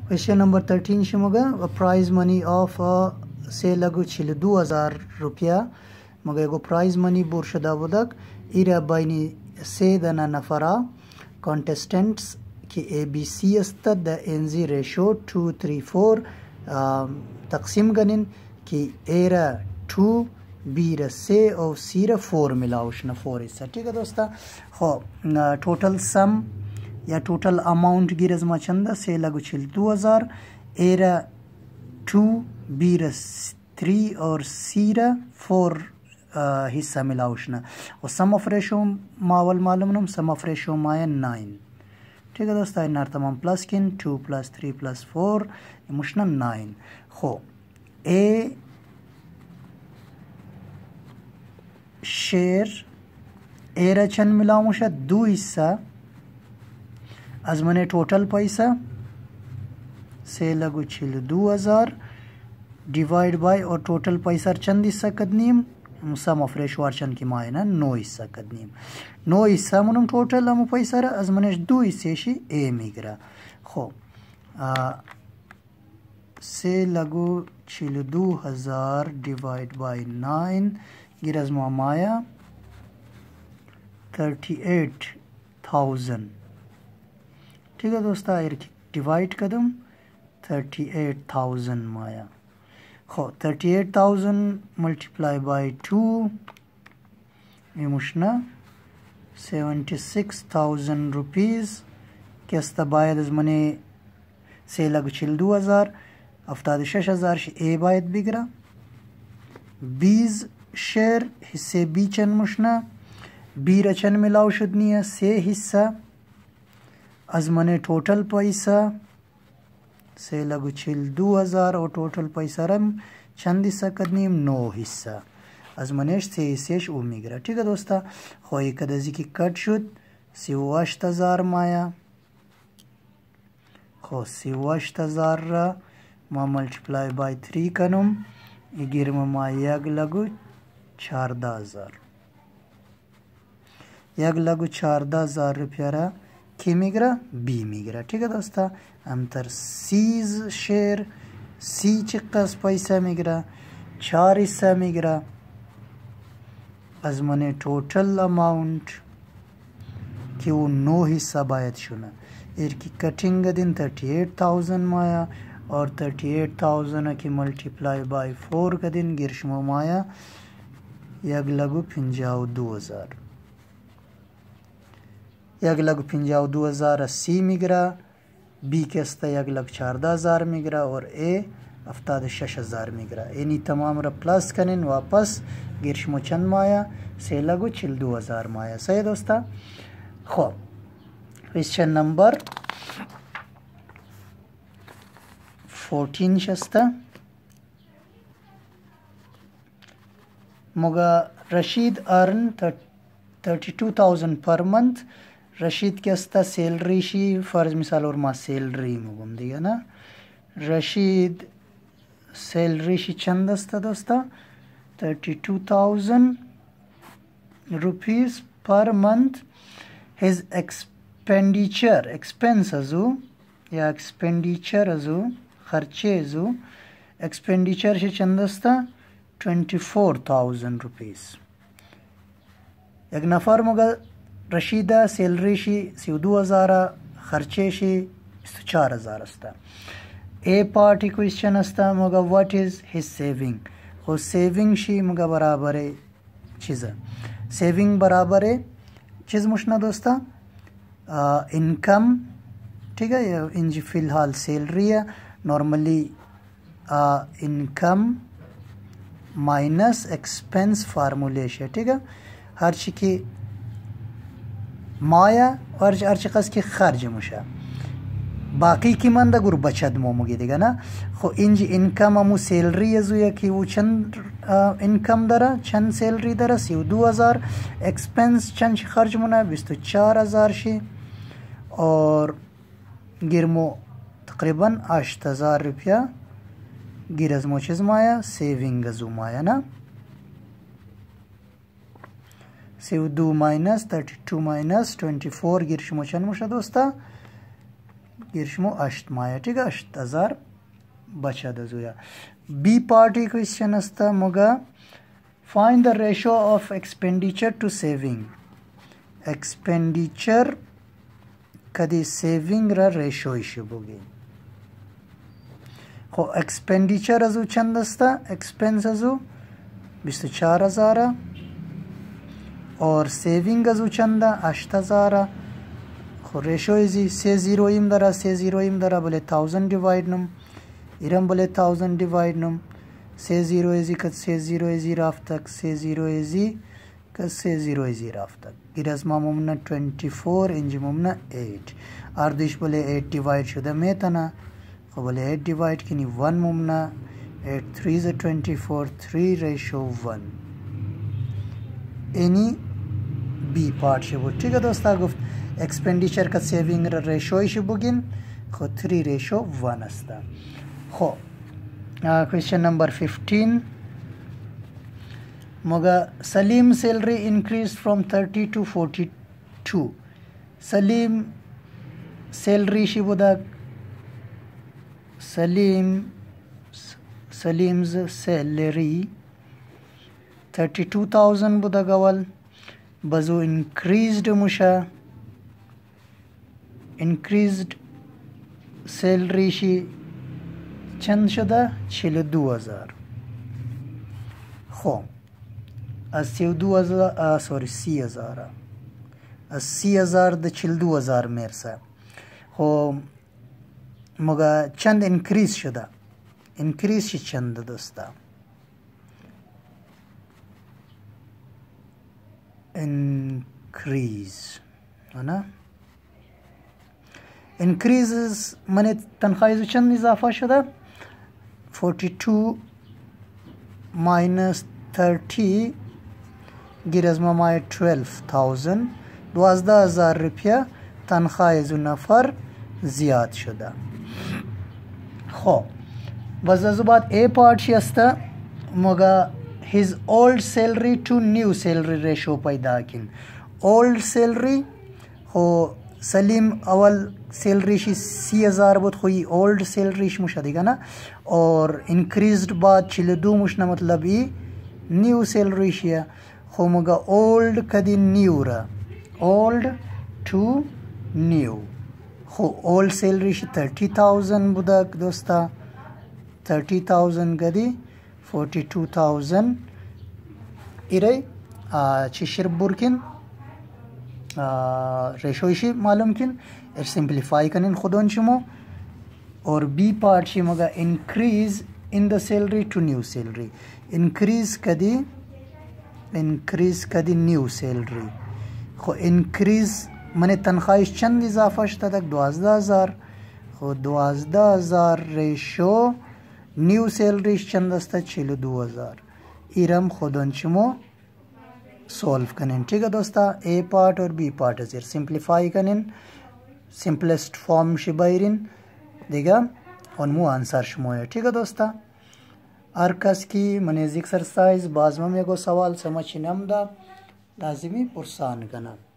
question number 13 शिमोगा prize money of से लगू 42,000 रुपया मग एगो प्राइज मनी बोर्शदा बुदक इरा बाइनी से दना नफरा कॉन्टेस्टेंट्स की ABC अस्ता द NG रेशो 2:3:4 तकसीम गनिन की एरा 2 बीरा से और सीरा 4 मिलाउशना 4 इस ठीक है दोस्ता हो टोटल सम या टोटल अमाउंट गिरज मा चंदा से लगू 2,000 एरा 2 बीरा 3 और सीरा 4 हिस्सा मिलाउशना और सम ऑफ रेशो मावल मालूम नम सम ऑफ रेशो माया 9 ठीक है दोस्ता इन तमाम प्लस किन 2 + 3 + 4 मुशना 9 हो ए शेयर एरा चन मिलामुशा 2 हिस्सा आज मने टोटल पैसा से लगू 2,000 डिवाइड बाय और टोटल पैसा चंद हिस्सा कदनीम सम ऑफ रेशो अर्चन की मायना 9 हिस्सा कदनीम 9 हिस्सा मनम टोटल हम पैसा आज मने 2 हिस्से शी ए मिगरा खो से लगू 2,000 डिवाइड बाय 9 गिरज माया 38,000 ठीक है दोस्ता डिवाइड कदम 38,000 माया खो 38,000 मल्टीप्लाई बाय 2 ये मुशना 76,000 रुपीज़ क्या बायद मने से लग 2,000 अफ्ताद 6,000 ए बायद बिगरा 20 शेयर हिस्से बी चन मुशना बी रचन मिलाव शुदनिया से हिस्सा अजमने टोटल पैसा से लगू 2,000 और टोटल पैसा रम चंद हिस्सा कदनीम 9 हिस्सा अजमनेश से हिस्सेश उमिगरा ठीक है दोस्ता खोई कदजी की कट शुद 60,000 माया खो 60,000 रा मा मल्टीप्लाई बाय 3 कनुम गिरम मा यग लगू 14,000 यग लगू 14,000 रुपया रा की मिगरा बी मिगरा ठीक है दोस्ता अंतर सीज शेयर सी चिक्कस पैसा मिगरा 4 हिस्सा मिगरा अजमने टोटल अमाउंट कि वो 9 हिस्सा बायत शुना एर की कटिंग दिन 38,000 माया और 38,000 की मल्टीप्लाई बाय 4 का दिन गिरशमो माया यग लगू 52,000 यग लग 52,080 मिगरा बी के अस्ता यग लग 14,000 मिगरा और ए अफ्ताद 6,000 मिगरा इनी तमाम रा प्लस कनिन वापस गिरशमो चंद माया से लगू 2,000 माया सही दोस्ता खो क्वेश्चन नंबर 14 शस्ता मुगा Rashid earn 32,000 per month Rashid के अस्ता सैलरी शी फर्ज मिसाल और मा सैलरी मुगम दिया ना रशीद सैलरी शी चंद अस्ता दोस्ता 32,000 rupees per month his expenditure expense अजू या एक्सपेंडिचर अजू खर्चे अजू एक्सपेंडिचर शी चंद अस्ता 24,000 रुपीस एक नफर मुगा रशीदा सैलरी शी 2,000 खर्चे शी 4,000 अस्ता ए पार्ट क्वेश्चन अस्ता मुगा व्हाट इज हिज सेविंग हो सेविंग शी मुगा बराबर है चीज़ सेविंग बराबर है चीज़ मुशना दोस्ता इनकम ठीक है इंजी फ़िलहाल सैलरी है नॉर्मली इनकम माइनस एक्सपेंस फार्मूलेश है ठीक है हर ची की माया और अर्चकस की खर्च मुशा बाकी की मंद गुर बचत मोमुगी देगा ना खो इंज इनकम अमु सैलरी यजु या कि वो चंद इनकम दरा चंद सैलरी दरा 2,000 एक्सपेंस चंद खर्च मुना 4,000 शी और गिरमो तकरीबन 8,000 रुपया गिरज मोचेज माया सेविंग गजू माया ना 2 - 32 - 24 गिरश मोचन मुशा दोस्ता गिरशमो 8 माया ठीक है 8000 बचा दजुया बी पार्टी क्वेश्चन असता मगा find the ratio of expenditure to saving expenditure कदी सेविंग रा रेशो इशुबुगी हो एक्सपेंडिचर अजू चंद असता एक्सपेंस अजू 24000 और सेविंग अजू चंदा 8000 खो रेशो इजी से जीरो इम दरा बोले 1000 डिवाइड नम इरम बोले 1000 डिवाइड नम से जीरो इजी कत से जीरो इजी राफ तक से जीरो इजी कत से जीरो इजी राफ तक इरजमा मुमना 24 इंज मुमना 8 आर्दिश बोले 8 डिवाइड शुदा में तना खो बोले 8 डिवाइड किनी 1 मुमना 8 3 is 24 3 ratio 1 एनी बी पार्ट शबो ठीक है दोस्ता गुफ्त एक्सपेंडिचर का सेविंग रेशो शबुगिन खो 3 ratio 1 अस्ता खो क्वेश्चन नंबर 15 मगा Salim salary increase from 30 to 42 Salim salary शिबुदा Salim's salary 32,000 budagawal bazu increased musha increased salary shi chand shuda 42,000 ho 82,000 sorry 80,000 de 42,000 mersa ho मगा चंद इंक्रीज शुदा इंक्रीज चंद दोस्ता इंक्रीज है ना इंक्रीज मने तनख्वाह चंद इजाफा शुदा 42 minus 30 गिरजमा माय 12,000 12,000 रुपया तनख्वाह नफर जियाद शुदा हो वज़ुबात ए पार्ट शियस्ता मगा his old salary to new salary ratio पैदा किन ओल्ड सैलरी हो सलीम अवल सैलरी शी 30,000 बुत हुई ओल्ड सैलरी मुशदिगा ना और इंक्रीज्ड बाद चिलदू मुशना मतलब ई न्यू सैलरी शिया हो मगा ओल्ड कदी न्यू रा ओल्ड टू न्यू हो ओल्ड सैलरी 30,000 बुदक दोस्ता 30,000 गदी 42,000 इरे चिशर बुरकिन रेशो इशी मालूम किन सिंप्लीफाई कनिन खुदों शुमो और बी पार्ट शी मगा increase in the salary to new salary increase कदी न्यू सैलरी हो इंक्रीज मने तनख्वाह चंद इजाफा शुदा तक 12,000 हो 12,000 रेशो न्यू सैलरी चंद अस्ता 42,000 इरम खुदन चमो सॉल्व कनें ठीक है दोस्ता ए पार्ट और बी पार्ट अजर सिंप्लीफाई कनें सिंपलेस्ट फॉर्म शिबाइरिन देगा और मु आंसर शमोया ठीक है दोस्ता आरकस की मने एक्सरसाइज बाजमा में को सवाल समझ नमदा लाजिमी पुरसान कना